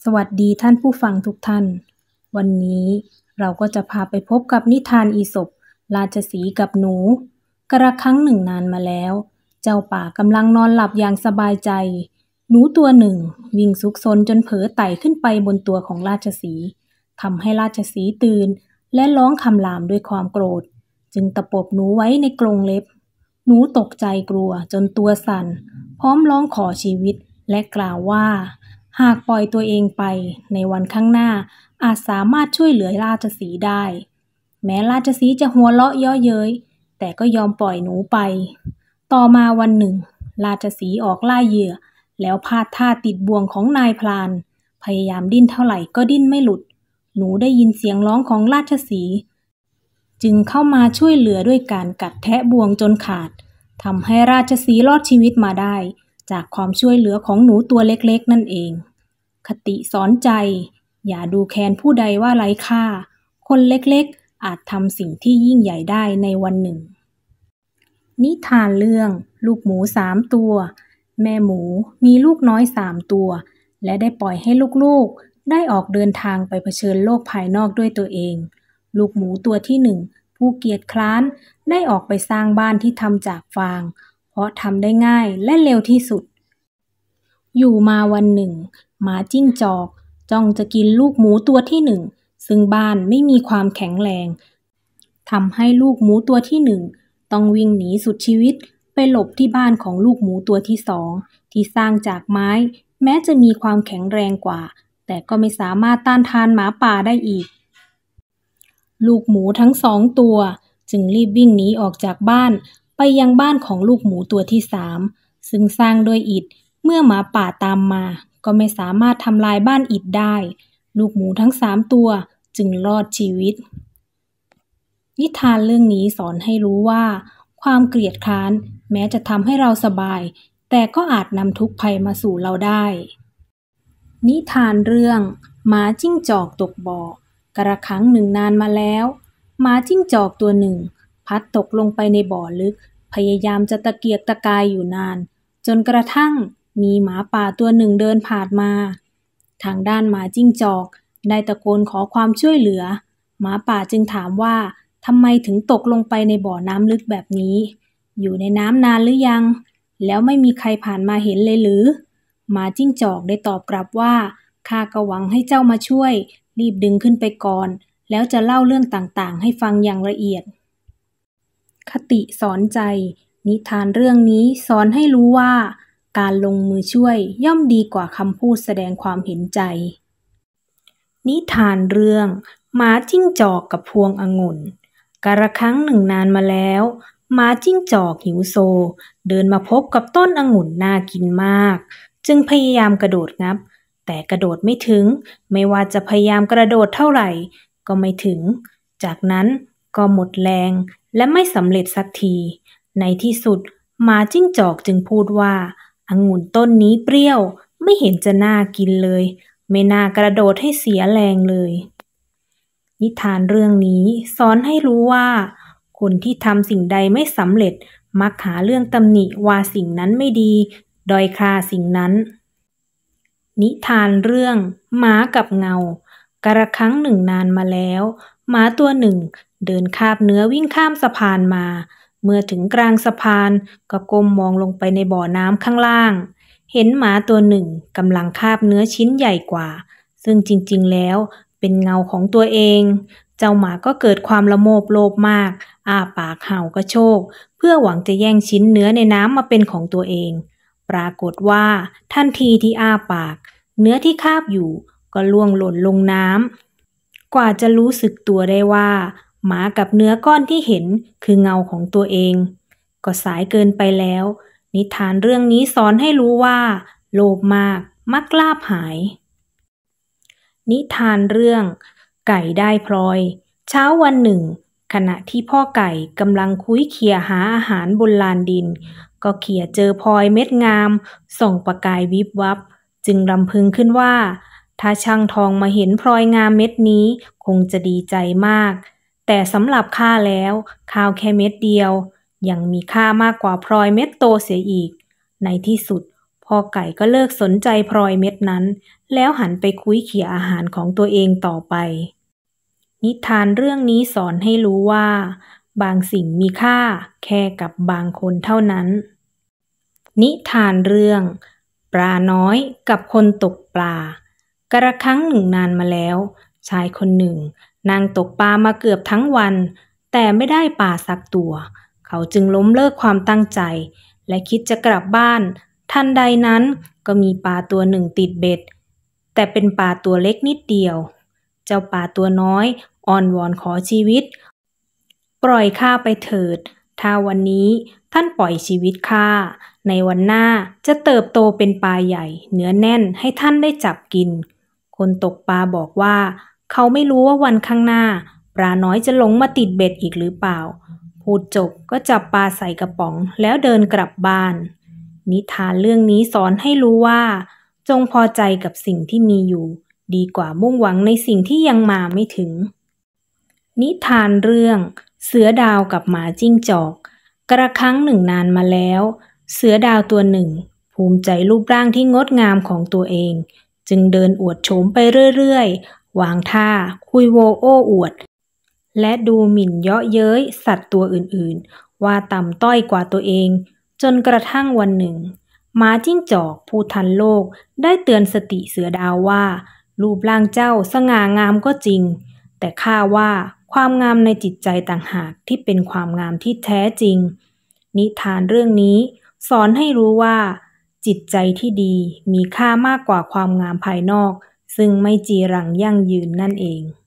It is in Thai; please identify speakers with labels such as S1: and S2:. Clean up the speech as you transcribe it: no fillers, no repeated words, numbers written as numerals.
S1: วัสดีท่านผู้ฟังทุกท่านวันนี้เราก็จะพาไปพบกับนิทานอีสปราชสีห์กับหนูกระครั้งหนึ่งนานมาแล้วเจ้าป่ากำลังนอนหลับอย่างสบายใจหนูตัวหนึ่งวิ่งซุกซนจนเผลอไต่ขึ้นไปบนตัวของราชสีห์ทำให้ราชสีห์ตื่นและร้องคำรามด้วยความโกรธจึงตะปบหนูไว้ในกรงเล็บหนูตกใจกลัวจนตัวสั่นพร้อมร้องขอชีวิตและกล่าวว่าหากปล่อยตัวเองไปในวันข้างหน้าอาจสามารถช่วยเหลือราชสีห์ได้แม้ราชสีห์จะหัวเราะเยาะเย้ยแต่ก็ยอมปล่อยหนูไปต่อมาวันหนึ่งราชสีห์ออกล่าเหยื่อแล้วพลาดท่าติดบ่วงของนายพรานพยายามดิ้นเท่าไหร่ก็ดิ้นไม่หลุดหนูได้ยินเสียงร้องของราชสีห์จึงเข้ามาช่วยเหลือด้วยการกัดแทะบ่วงจนขาดทำให้ราชสีห์รอดชีวิตมาได้จากความช่วยเหลือของหนูตัวเล็กๆนั่นเองคติสอนใจอย่าดูแคลนผู้ใดว่าไร้ค่าคนเล็กๆอาจทำสิ่งที่ยิ่งใหญ่ได้ในวันหนึ่งนิทานเรื่องลูกหมู3ตัวแม่หมูมีลูกน้อย3ตัวและได้ปล่อยให้ลูกๆได้ออกเดินทางไปเผชิญโลกภายนอกด้วยตัวเองลูกหมูตัวที่1ผู้เกียจคร้านได้ออกไปสร้างบ้านที่ทำจากฟางเพราะทำได้ง่ายและเร็วที่สุดอยู่มาวันหนึ่งหมาจิ้งจอกจ้องจะกินลูกหมูตัวที่1ซึ่งบ้านไม่มีความแข็งแรงทำให้ลูกหมูตัวที่1ต้องวิ่งหนีสุดชีวิตไปหลบที่บ้านของลูกหมูตัวที่2ที่สร้างจากไม้แม้จะมีความแข็งแรงกว่าแต่ก็ไม่สามารถต้านทานหมาป่าได้อีกลูกหมูทั้ง2ตัวจึงรีบวิ่งหนีออกจากบ้านไปยังบ้านของลูกหมูตัวที่3ซึ่งสร้างด้วยอิฐเมื่อหมาป่าตามมาก็ไม่สามารถทำลายบ้านอิฐได้ลูกหมูทั้ง3ตัวจึงรอดชีวิตนิทานเรื่องนี้สอนให้รู้ว่าความเกลียดคร้านแม้จะทำให้เราสบายแต่ก็อาจนำทุกข์ภัยมาสู่เราได้นิทานเรื่องหมาจิ้งจอกตกบ่อกระครั้งหนึ่งนานมาแล้วหมาจิ้งจอกตัวหนึ่งพัดตกลงไปในบ่อลึกพยายามจะตะเกียกตะกายอยู่นานจนกระทั่งมีหมาป่าตัวหนึ่งเดินผ่านมาทางด้านหมาจิ้งจอกได้ตะโกนขอความช่วยเหลือหมาป่าจึงถามว่าทำไมถึงตกลงไปในบ่อน้ำลึกแบบนี้อยู่ในน้ำนานหรือยังแล้วไม่มีใครผ่านมาเห็นเลยหรือหมาจิ้งจอกได้ตอบกลับว่าข้าก็หวังให้เจ้ามาช่วยรีบดึงขึ้นไปก่อนแล้วจะเล่าเรื่องต่างๆให้ฟังอย่างละเอียดคติสอนใจนิทานเรื่องนี้สอนให้รู้ว่าการลงมือช่วยย่อมดีกว่าคำพูดแสดงความเห็นใจนิทานเรื่องหมาจิ้งจอกกับพวงองุ่นกาละครั้งหนึ่งนานมาแล้วหมาจิ้งจอกหิวโซเดินมาพบกับต้นองุ่นน่ากินมากจึงพยายามกระโดดงับแต่กระโดดไม่ถึงไม่ว่าจะพยายามกระโดดเท่าไหร่ก็ไม่ถึงจากนั้นก็หมดแรงและไม่สำเร็จสักทีในที่สุดหมาจิ้งจอกจึงพูดว่าองุ่นต้นนี้เปรี้ยวไม่เห็นจะน่ากินเลยไม่น่ากระโดดให้เสียแรงเลยนิทานเรื่องนี้สอนให้รู้ว่าคนที่ทำสิ่งใดไม่สำเร็จมักหาเรื่องตำหนิว่าสิ่งนั้นไม่ดีด้อยค่าสิ่งนั้นนิทานเรื่องหมากับเงากาละครั้งหนึ่งนานมาแล้วหมาตัวหนึ่งเดินคาบเนื้อวิ่งข้ามสะพานมาเมื่อถึงกลางสะพานก็ก้มมองลงไปในบ่อน้ำข้างล่างเห็นหมาตัวหนึ่งกำลังคาบเนื้อชิ้นใหญ่กว่าซึ่งจริงๆแล้วเป็นเงาของตัวเองเจ้าหมาก็เกิดความละโมบโลภมากอ้าปากเห่ากระโชกเพื่อหวังจะแย่งชิ้นเนื้อในน้ำมาเป็นของตัวเองปรากฏว่าทันทีที่อ้าปากเนื้อที่คาบอยู่ก็ล่วงหล่นลงน้ำกว่าจะรู้สึกตัวได้ว่าหมากับเนื้อก้อนที่เห็นคือเงาของตัวเองก็สายเกินไปแล้วนิทานเรื่องนี้สอนให้รู้ว่าโลภมากมักลาภหายนิทานเรื่องไก่ได้พลอยเช้าวันหนึ่งขณะที่พ่อไก่กำลังคุ้ยเขี่ยหาอาหารบนลานดินก็เขี่ยเจอพลอยเม็ดงามส่องประกายวิบวับจึงรำพึงขึ้นว่าถ้าช่างทองมาเห็นพลอยงามเม็ดนี้คงจะดีใจมากแต่สำหรับข้าแล้วข้าวแค่เม็ดเดียวยังมีค่ามากกว่าพลอยเม็ดโตเสียอีกในที่สุดพพ่อไก่ก็เลิกสนใจพลอยเม็ดนั้นแล้วหันไปคุ้ยเขี่ยอาหารของตัวเองต่อไปนิทานเรื่องนี้สอนให้รู้ว่าบางสิ่งมีค่าแค่กับบางคนเท่านั้นนิทานเรื่องปลาน้อยกับคนตกปลากระครั้งหนึ่งนานมาแล้วชายคนหนึ่งนั่งตกปลามาเกือบทั้งวันแต่ไม่ได้ปลาสักตัวเขาจึงล้มเลิกความตั้งใจและคิดจะกลับบ้านทันใดนั้นก็มีปลาตัวหนึ่งติดเบ็ดแต่เป็นปลาตัวเล็กนิดเดียวเจ้าปลาตัวน้อยอ้อนวอนขอชีวิตปล่อยข้าไปเถิดถ้าวันนี้ท่านปล่อยชีวิตข้าในวันหน้าจะเติบโตเป็นปลาใหญ่เนื้อแน่นให้ท่านได้จับกินคนตกปลาบอกว่าเขาไม่รู้ว่าวันข้างหน้าปลาน้อยจะหลงมาติดเบ็ดอีกหรือเปล่าพูดจบก็จับปลาใส่กระป๋องแล้วเดินกลับบ้านนิทานเรื่องนี้สอนให้รู้ว่าจงพอใจกับสิ่งที่มีอยู่ดีกว่ามุ่งหวังในสิ่งที่ยังมาไม่ถึงนิทานเรื่องเสือดาวกับหมาจิ้งจอกกระครั้งหนึ่งนานมาแล้วเสือดาวตัวหนึ่งภูมิใจรูปร่างที่งดงามของตัวเองจึงเดินอวดโฉมไปเรื่อยๆวางท่าคุยโวโอ้อวดและดูหมิ่นเยาะเย้ยสัตว์ตัวอื่นๆว่าต่ำต้อยกว่าตัวเองจนกระทั่งวันหนึ่งหมาจิ้งจอกผู้ทันโลกได้เตือนสติเสือดาวว่ารูปร่างเจ้าสง่างามก็จริงแต่ข้าว่าความงามในจิตใจต่างหากที่เป็นความงามที่แท้จริงนิทานเรื่องนี้สอนให้รู้ว่าจิตใจที่ดีมีค่ามากกว่าความงามภายนอกซึ่งไม่จีรังยั่งยืนนั่นเอง